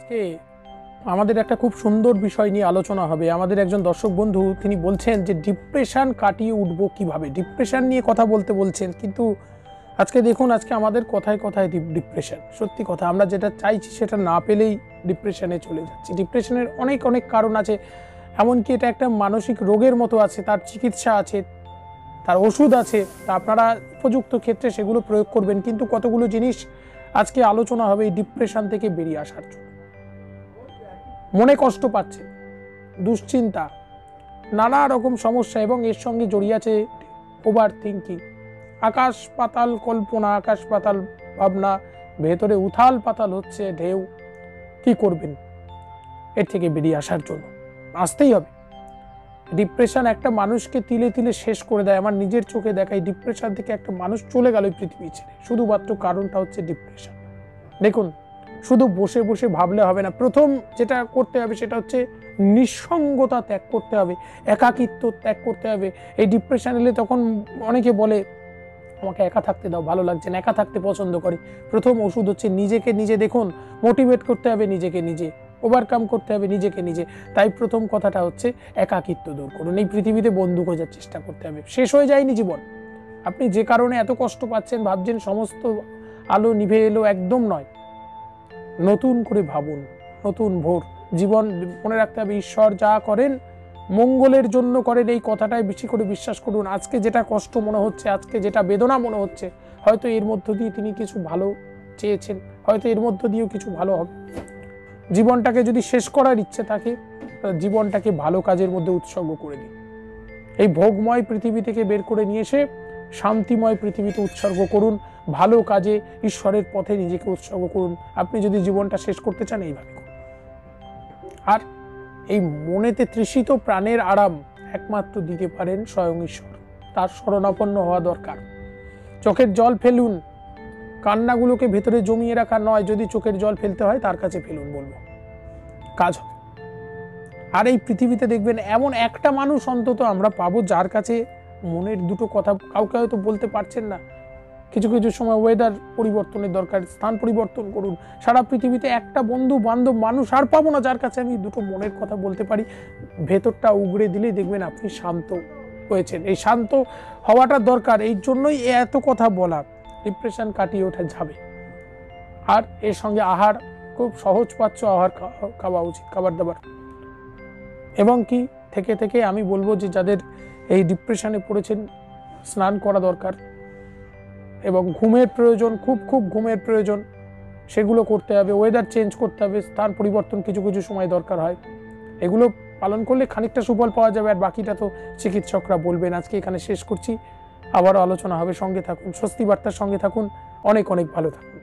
আজকে আমাদের একটা খুব সুন্দর বিষয় নিয়ে আলোচনা হবে। আমাদের একজন দর্শক বন্ধু তিনি বলছেন যে ডিপ্রেশন কাটিয়ে উঠবো কিভাবে, ডিপ্রেশন নিয়ে কথা বলতে বলছেন, কিন্তু আজকে দেখুন আজকে আমাদের কথায় কথায় ডিপ্রেশন। সত্যি কথা, আমরা যেটা চাইছি সেটা না পেলেই ডিপ্রেশনে চলে যাচ্ছি। ডিপ্রেশনের অনেক অনেক কারণ আছে, এমনকি এটা একটা মানসিক রোগের মতো আছে, তার চিকিৎসা আছে, তার ওষুধ আছে। তা আপনারা উপযুক্ত ক্ষেত্রে সেগুলো প্রয়োগ করবেন। কিন্তু কতগুলো জিনিস আজকে আলোচনা হবে এই ডিপ্রেশন থেকে বেরিয়ে আসার জন্য। মনে কষ্ট পাচ্ছে, দুশ্চিন্তা, নানা রকম সমস্যা, এবং এর সঙ্গে জড়িয়ে আছে ওভার থিঙ্কিং, আকাশ পাতাল কল্পনা, আকাশ পাতাল ভাবনা, ভেতরে উথাল পাতাল হচ্ছে ঢেউ। কি করবেন এর থেকে বেরিয়ে আসার জন্য? আসতেই হবে। ডিপ্রেশন একটা মানুষকে তিলে তিলে শেষ করে দেয়। আমার নিজের চোখে দেখা, এই ডিপ্রেশন থেকে একটা মানুষ চলে গেল পৃথিবী ছেড়ে, শুধুমাত্র কারণটা হচ্ছে ডিপ্রেশন। দেখুন, শুধু বসে বসে ভাবলে হবে না। প্রথম যেটা করতে হবে সেটা হচ্ছে নিঃসঙ্গতা ত্যাগ করতে হবে, একাকিত্ব ত্যাগ করতে হবে। এই ডিপ্রেশন এলে তখন অনেকে বলে আমাকে একা থাকতে দাও, ভালো লাগছে না, একা থাকতে পছন্দ করি। প্রথম ওষুধ হচ্ছে নিজেকে নিজে। দেখুন, মোটিভেট করতে হবে নিজেকে নিজে, ওভারকাম করতে হবে নিজেকে নিজে। তাই প্রথম কথাটা হচ্ছে একাকিত্ব দূর করুন। এই পৃথিবীতে বন্ধু খোঁজার চেষ্টা করতে হবে। শেষ হয়ে যায়নি জীবন। আপনি যে কারণে এত কষ্ট পাচ্ছেন, ভাবছেন সমস্ত আলো নিভে এলো, একদম নয়। নতুন করে ভাবুন, নতুন ভোর। জীবন মনে রাখতে হবে, ঈশ্বর যা করেন মঙ্গলের জন্য করেন। এই কথাটাই বেশি করে বিশ্বাস করুন। আজকে যেটা কষ্ট মনে হচ্ছে, আজকে যেটা বেদনা মনে হচ্ছে, হয়তো এর মধ্য দিয়ে তিনি কিছু ভালো চেয়েছেন, হয়তো এর মধ্য দিয়েও কিছু ভালো হবে। জীবনটাকে যদি শেষ করার ইচ্ছে থাকে, জীবনটাকে ভালো কাজের মধ্যে উৎসর্গ করে দিন। এই ভোগময় পৃথিবী থেকে বের করে নিয়ে এসে শান্তিময় পৃথিবীতে উৎসর্গ করুন। ভালো কাজে, ঈশ্বরের পথে নিজেকে উৎসর্গ করুন। আপনি যদি জীবনটা শেষ করতে চান, এইভাবে করুন। আর এই মনেতে তৃষিত প্রাণের আরাম একমাত্র দিতে পারেন স্বয়ং ঈশ্বর। তার শরণাপন্ন হওয়া দরকার। চোখের জল ফেলুন, কান্নাগুলোকে ভেতরে জমিয়ে রাখা নয়। যদি চোখের জল ফেলতে হয় তার কাছে ফেলুন, বলবো কাজ হবে। আর এই পৃথিবীতে দেখবেন এমন একটা মানুষ অন্তত আমরা পাবো যার কাছে মনের দুটো কথা কাউকে হয়তো বলতে পারছেন না। কিছু কিছু সময় ওয়েদার পরিবর্তনের দরকার, স্থান পরিবর্তন করুন। সারা পৃথিবীতে একটা বন্ধু বান্ধব মানুষ আর পাবো না যার কাছে আমি দুটো মনের কথা বলতে পারি। ভেতরটা উগড়ে দিলেই দেখবেন আপনি শান্ত হয়েছেন। এই শান্ত হওয়াটা দরকার, এই জন্যই এত কথা বলা। ডিপ্রেশন কাটিয়ে ওঠা যাবে। আর এর সঙ্গে আহার, খুব সহজ পাচ্ছ, আহার খাওয়া উচিত, খাবার দাবার। এবং কি থেকে থেকে আমি বলবো যে যাদের এই ডিপ্রেশনে পড়েছেন, স্নান করা দরকার, এবং ঘুমের প্রয়োজন, খুব খুব ঘুমের প্রয়োজন, সেগুলো করতে হবে। ওয়েদার চেঞ্জ করতে হবে, স্থান পরিবর্তন কিছু কিছু সময় দরকার হয়। এগুলো পালন করলে খানিকটা সুফল পাওয়া যাবে। আর বাকিটা তো চিকিৎসকরা বলবেন। আজকে এখানে শেষ করছি, আবারও আলোচনা হবে। সঙ্গে থাকুন, স্বস্তি বার্তার সঙ্গে থাকুন। অনেক অনেক ভালো থাকুন।